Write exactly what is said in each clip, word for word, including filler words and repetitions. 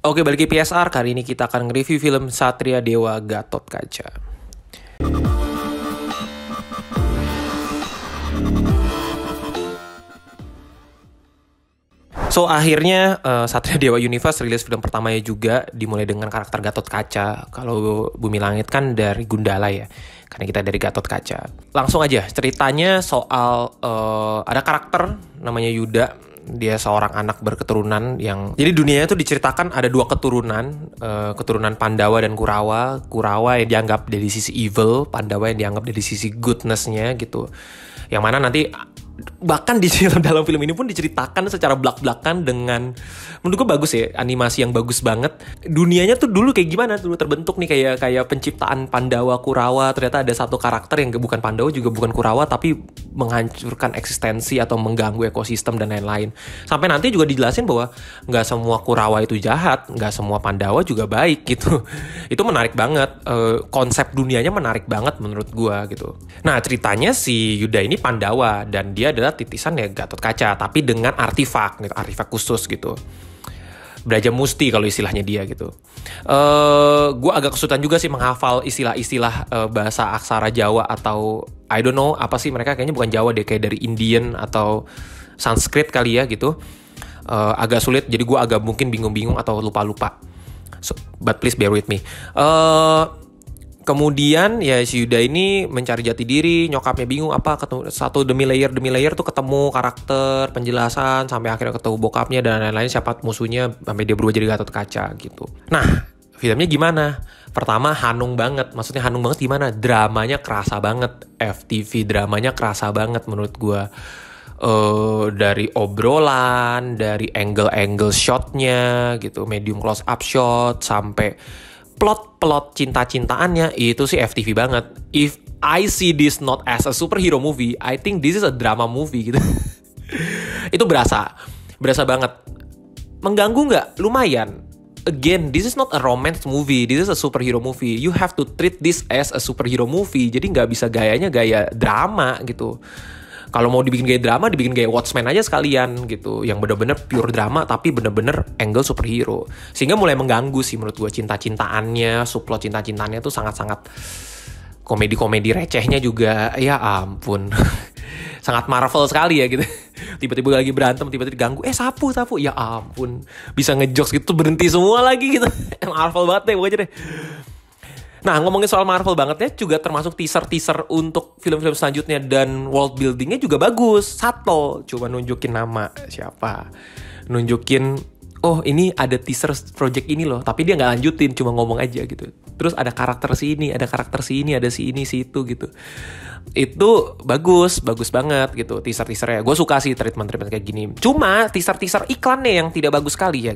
Oke, balik ke P S R. Kali ini kita akan nge-review film Satria Dewa Gatotkaca. So, akhirnya uh, Satria Dewa Universe rilis film pertamanya juga, dimulai dengan karakter Gatotkaca. Kalau Bumi Langit kan dari Gundala ya, karena kita dari Gatotkaca. Langsung aja, ceritanya soal uh, ada karakter namanya Yuda. Dia seorang anak berketurunan yang... Jadi dunianya tuh diceritakan ada dua keturunan. Uh, keturunan Pandawa dan Kurawa. Kurawa yang dianggap dari sisi evil, Pandawa yang dianggap dari sisi goodness-nya gitu. Yang mana nanti... Bahkan di dalam film ini pun diceritakan secara belak-belakan dengan, menurut gue bagus ya, animasi yang bagus banget. Dunianya tuh dulu kayak gimana, dulu terbentuk nih kayak kayak penciptaan Pandawa Kurawa. Ternyata ada satu karakter yang bukan Pandawa juga bukan Kurawa, tapi menghancurkan eksistensi atau mengganggu ekosistem dan lain-lain. Sampai nanti juga dijelasin bahwa nggak semua Kurawa itu jahat, nggak semua Pandawa juga baik gitu. Itu menarik banget, e, konsep dunianya menarik banget menurut gue gitu. Nah, ceritanya si Yuda ini Pandawa dan dia adalah titisan ya Gatotkaca, tapi dengan artefak gitu, artefak khusus gitu. Braja Musti kalau istilahnya dia gitu. Uh, gue agak kesulitan juga sih menghafal istilah-istilah uh, bahasa aksara Jawa atau I don't know apa sih, mereka kayaknya bukan Jawa deh, kayak dari Indian atau Sanskrit kali ya gitu. Uh, agak sulit, jadi gue agak mungkin bingung-bingung atau lupa-lupa. So, but please bear with me. Uh, Kemudian ya si Yuda ini mencari jati diri, nyokapnya bingung apa, ketemu satu demi layer demi layer tuh ketemu karakter, penjelasan, sampai akhirnya ketemu bokapnya dan lain-lain, siapa musuhnya, sampai dia berubah jadi Gatotkaca gitu. Nah, filmnya gimana? Pertama hanung banget, maksudnya hanung banget gimana? Dramanya kerasa banget, F T V dramanya kerasa banget menurut gua. Uh, dari obrolan, dari angle-angle shotnya gitu, medium close up shot, sampai plot-plot cinta-cintaannya itu sih F T V banget. If I see this not as a superhero movie, I think this is a drama movie gitu. Itu berasa, berasa banget. Mengganggu nggak? Lumayan. Again, this is not a romance movie, this is a superhero movie. You have to treat this as a superhero movie. Jadi nggak bisa gayanya gaya drama gitu. Kalau mau dibikin gaya drama, dibikin gaya Watchmen aja sekalian gitu. Yang bener-bener pure drama, tapi bener-bener angle superhero. Sehingga mulai mengganggu sih menurut gue, cinta-cintaannya, subplot cinta-cintaannya tuh sangat-sangat komedi-komedi recehnya juga. Ya ampun. Sangat Marvel sekali ya gitu. Tiba-tiba lagi berantem, tiba-tiba diganggu. Eh sapu, sapu. Ya ampun. Bisa ngejokes gitu, berhenti semua lagi gitu. Marvel banget deh pokoknya deh. Nah, ngomongin soal Marvel bangetnya juga termasuk teaser-teaser untuk film-film selanjutnya, dan world buildingnya juga bagus. Subtle, cuma nunjukin nama siapa, nunjukin oh ini ada teaser project ini loh, tapi dia nggak lanjutin, cuma ngomong aja gitu. Terus ada karakter si ini, ada karakter si ini, ada si ini, si itu gitu. Itu bagus, bagus banget gitu teaser-teasernya. Gue suka sih treatment-treatment kayak gini. Cuma teaser-teaser iklannya yang tidak bagus sekali ya.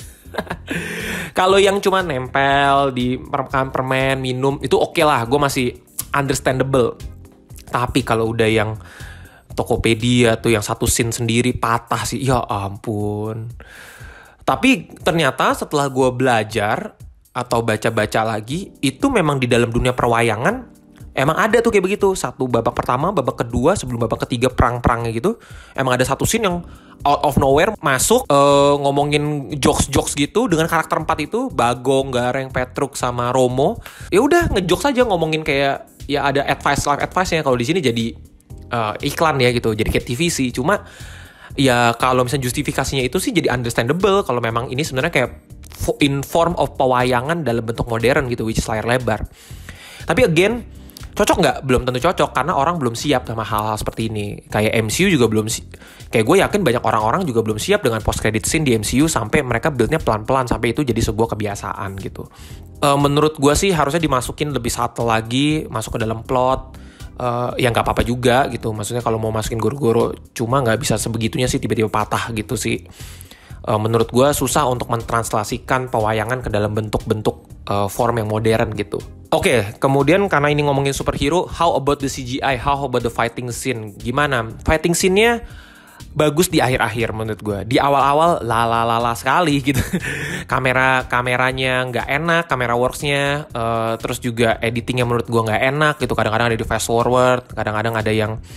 Kalau yang cuma nempel di permen permen minum itu oke okay lah, gue masih understandable. Tapi kalau udah yang Tokopedia tuh yang satu scene sendiri patah sih, ya ampun. Tapi ternyata setelah gue belajar atau baca-baca lagi, itu memang di dalam dunia perwayangan emang ada tuh kayak begitu. Satu babak pertama, babak kedua, sebelum babak ketiga perang-perangnya gitu, emang ada satu scene yang out of nowhere masuk uh, ngomongin jokes-jokes gitu dengan karakter empat itu, Bagong, Gareng, Petruk sama Romo. Ya udah ngejokes aja, ngomongin kayak ya ada advice, life advice-nya. Kalau di sini jadi uh, iklan ya gitu, jadi kayak T V C. Cuma ya kalau misalnya justifikasinya itu sih jadi understandable kalau memang ini sebenarnya kayak in form of pewayangan dalam bentuk modern gitu, which is layar lebar. Tapi again, cocok nggak? Belum tentu cocok, karena orang belum siap sama hal-hal seperti ini. Kayak M C U juga belum si- kayak gue yakin banyak orang-orang juga belum siap dengan post credit scene di M C U, sampai mereka build-nya pelan-pelan sampai itu jadi sebuah kebiasaan gitu. Uh, menurut gue sih harusnya dimasukin lebih subtle lagi, masuk ke dalam plot. Uh, ya nggak apa-apa juga gitu. Maksudnya kalau mau masukin goro-goro, cuma nggak bisa sebegitunya sih tiba-tiba patah gitu sih. Uh, menurut gue susah untuk mentranslasikan pewayangan ke dalam bentuk-bentuk uh, form yang modern gitu. Oke, okay, kemudian karena ini ngomongin superhero, how about the C G I? How about the fighting scene? Gimana? Fighting scene-nya bagus di akhir-akhir menurut gue. Di awal-awal lala-lala sekali gitu. Kamera kameranya nggak enak, kamera works-nya, uh, terus juga editingnya menurut gue nggak enak gitu. Kadang-kadang ada di fast forward, kadang-kadang ada yang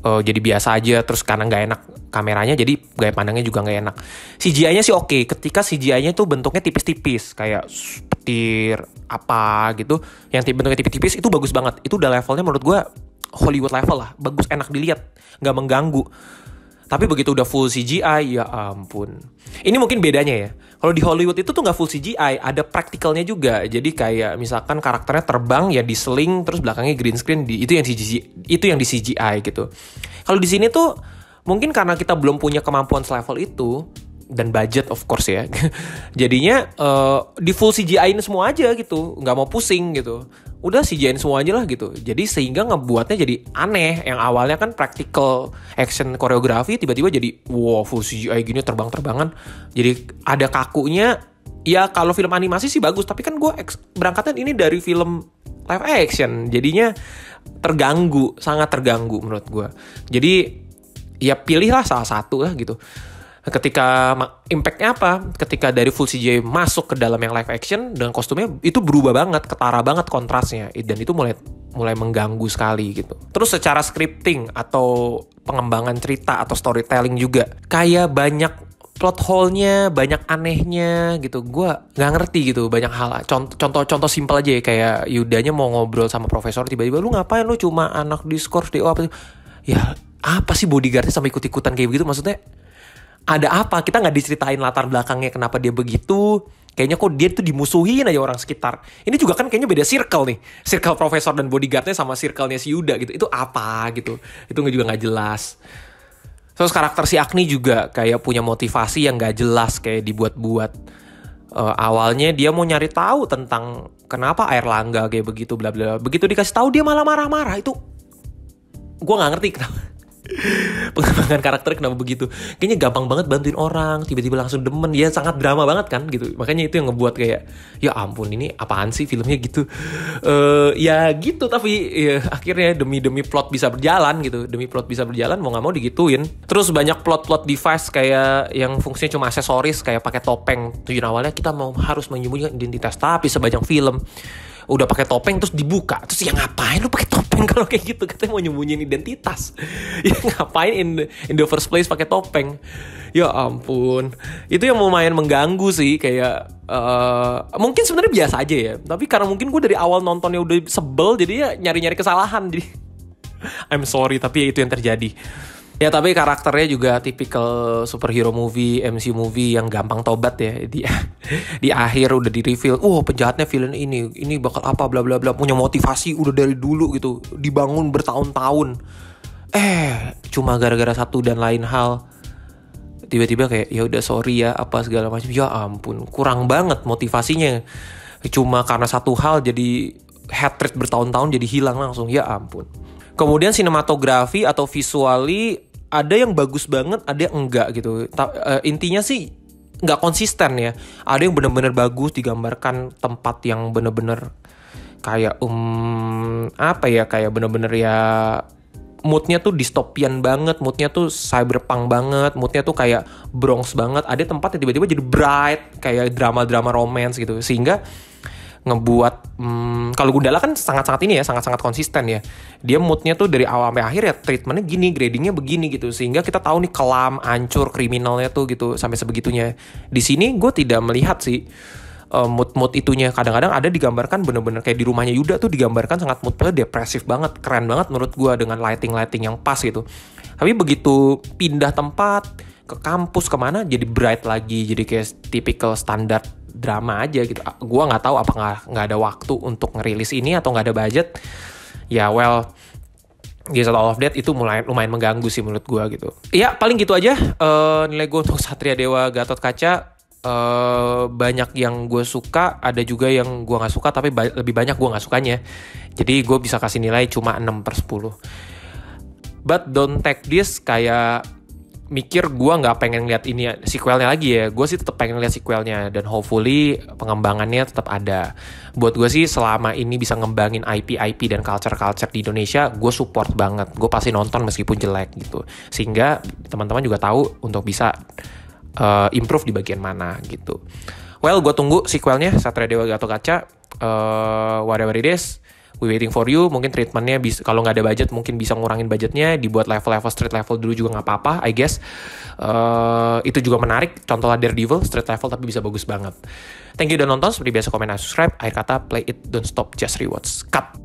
uh, jadi biasa aja, terus karena nggak enak kameranya jadi gaya pandangnya juga nggak enak. C G I-nya sih oke, ketika C G I-nya tuh bentuknya tipis-tipis kayak petir apa gitu, yang bentuknya tipis-tipis itu bagus banget. Itu udah levelnya menurut gue Hollywood level lah, bagus, enak dilihat, nggak mengganggu. Tapi begitu udah full C G I, ya ampun. Ini mungkin bedanya ya. Kalau di Hollywood itu tuh nggak full C G I, ada praktikalnya juga. Jadi kayak misalkan karakternya terbang ya di sling, terus belakangnya green screen, di, itu yang di C G I, itu yang di C G I gitu. Kalau di sini tuh mungkin karena kita belum punya kemampuan selevel itu dan budget of course ya. Jadinya uh, di full C G I-in semua aja gitu, nggak mau pusing gitu. Udah C G I-in semua aja lah gitu. Jadi sehingga ngebuatnya jadi aneh. Yang awalnya kan practical action koreografi tiba-tiba jadi wow full C G I gini terbang-terbangan. Jadi ada kakunya. Ya kalau film animasi sih bagus, tapi kan gue berangkatnya ini dari film live action. Jadinya terganggu, sangat terganggu menurut gue. Jadi ya pilihlah salah satu lah gitu. Ketika impact-nya apa? Ketika dari full C G I masuk ke dalam yang live action dengan kostumnya itu berubah banget, ketara banget kontrasnya, dan itu mulai mulai mengganggu sekali gitu. Terus secara scripting atau pengembangan cerita atau storytelling juga kayak banyak plot hole-nya, banyak anehnya gitu. Gua nggak ngerti gitu banyak hal. Contoh contoh simpel aja ya, kayak Yudanya mau ngobrol sama profesor, tiba-tiba lu ngapain, lu cuma anak diskors D O apa? Ya apa sih bodyguardnya sampai ikut-ikutan kayak begitu, maksudnya ada apa? Kita nggak diceritain latar belakangnya kenapa dia begitu. Kayaknya kok dia tuh dimusuhin aja orang sekitar. Ini juga kan kayaknya beda circle nih. Circle profesor dan bodyguardnya sama circle-nya si Yuda gitu. Itu apa gitu. Itu juga nggak jelas. Terus karakter si Agni juga kayak punya motivasi yang nggak jelas, kayak dibuat-buat. Uh, awalnya dia mau nyari tahu tentang kenapa Airlangga kayak begitu bla bla. Begitu dikasih tahu dia malah marah-marah. Itu gue nggak ngerti kenapa. Pengembangan karakter kenapa begitu. Kayaknya gampang banget bantuin orang, tiba-tiba langsung demen. Ya sangat drama banget kan gitu. Makanya itu yang ngebuat kayak ya ampun ini apaan sih filmnya gitu. uh, Ya gitu. Tapi ya, akhirnya demi-demi plot bisa berjalan gitu. Demi plot bisa berjalan mau gak mau digituin. Terus banyak plot-plot device kayak yang fungsinya cuma aksesoris, kayak pakai topeng. Tujuan awalnya kita mau harus menyembunyikan identitas, tapi sepanjang film udah pakai topeng terus dibuka, terus ya ngapain lu pakai topeng kalau kayak gitu, katanya mau nyembunyiin identitas. Ya ngapain in the, in the first place pakai topeng. Ya ampun, itu yang lumayan mengganggu sih. Kayak uh, mungkin sebenarnya biasa aja ya, tapi karena mungkin gue dari awal nontonnya udah sebel, jadi ya nyari-nyari kesalahan. Jadi I'm sorry, tapi ya itu yang terjadi. Ya tapi karakternya juga tipikal superhero movie, M C U movie yang gampang tobat ya. Di di akhir udah di reveal, oh penjahatnya villain ini, ini bakal apa bla bla bla, punya motivasi udah dari dulu gitu, dibangun bertahun-tahun. Eh, cuma gara-gara satu dan lain hal tiba-tiba kayak ya udah sorry ya apa segala macam. Ya ampun, kurang banget motivasinya. Cuma karena satu hal jadi hatred bertahun-tahun jadi hilang langsung. Ya ampun. Kemudian sinematografi atau visuali ada yang bagus banget, ada yang enggak gitu. Ta- uh, intinya sih nggak konsisten ya. Ada yang benar-benar bagus, digambarkan tempat yang benar-benar kayak um apa ya, kayak benar-benar ya moodnya tuh dystopian banget, moodnya tuh cyberpunk banget, moodnya tuh kayak Bronx banget. Ada tempat yang tiba-tiba jadi bright, kayak drama-drama romance gitu, sehingga ngebuat hmm, kalau Gundala kan sangat-sangat ini ya, sangat-sangat konsisten ya. Dia moodnya tuh dari awal sampai akhir ya treatmentnya gini, gradingnya begini gitu, sehingga kita tahu nih kelam, hancur, kriminalnya tuh gitu sampai sebegitunya. Di sini gue tidak melihat sih uh, mood-mood itunya. Kadang-kadang ada digambarkan bener-bener kayak di rumahnya Yuda tuh digambarkan sangat moodnya depresif banget, keren banget menurut gue dengan lighting-lighting yang pas gitu. Tapi begitu pindah tempat ke kampus kemana jadi bright lagi, jadi kayak typical standar drama aja gitu. Gue nggak tahu apa nggak nggak ada waktu untuk ngerilis ini atau nggak ada budget. Ya well, Gears of All of That itu mulai lumayan mengganggu sih menurut gue gitu. Ya paling gitu aja uh, nilai gue untuk Satria Dewa Gatot Kaca. Uh, banyak yang gue suka, ada juga yang gue nggak suka, tapi ba- lebih banyak gue nggak sukanya. Jadi gue bisa kasih nilai cuma enam per sepuluh. But don't take this kayak mikir gue nggak pengen lihat ini sequelnya lagi ya. Gue sih tetap pengen lihat sequelnya, dan hopefully pengembangannya tetap ada. Buat gue sih selama ini bisa ngembangin I P I P dan culture-culture di Indonesia, gue support banget. Gue pasti nonton meskipun jelek gitu, sehingga teman-teman juga tahu untuk bisa uh, improve di bagian mana gitu. Well, gue tunggu sequelnya Satria Dewa Gatot Kaca, uh, whatever it is. We Waiting For You mungkin treatmentnya bisa, kalau nggak ada budget mungkin bisa ngurangin budgetnya, dibuat level-level street level dulu juga nggak apa-apa, I guess. Uh, itu juga menarik. Contoh lah Daredevil, street level tapi bisa bagus banget. Thank you udah nonton. Seperti biasa, komen dan subscribe. Akhir kata, play it, don't stop, just rewatch. Cut!